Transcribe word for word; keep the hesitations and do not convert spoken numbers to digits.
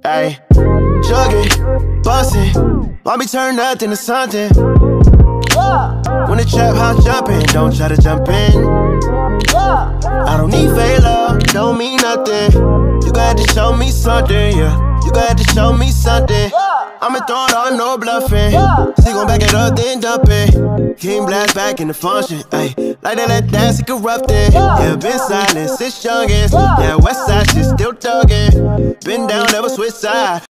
Ayy, jugging, bustin', why me turn nothing to something? When the trap house jumpin', don't try to jump in. I don't need fake love, don't mean nothing. You got to show me something, yeah. You got to show me something. I'ma throw it all, no bluffing. She gon' back it up, then dump it. King blast back in the function, ayy. Like that, that dance, it corrupted. Yeah, been silent since youngest. Yeah, west side shit still thuggin'. Been down, never switch side.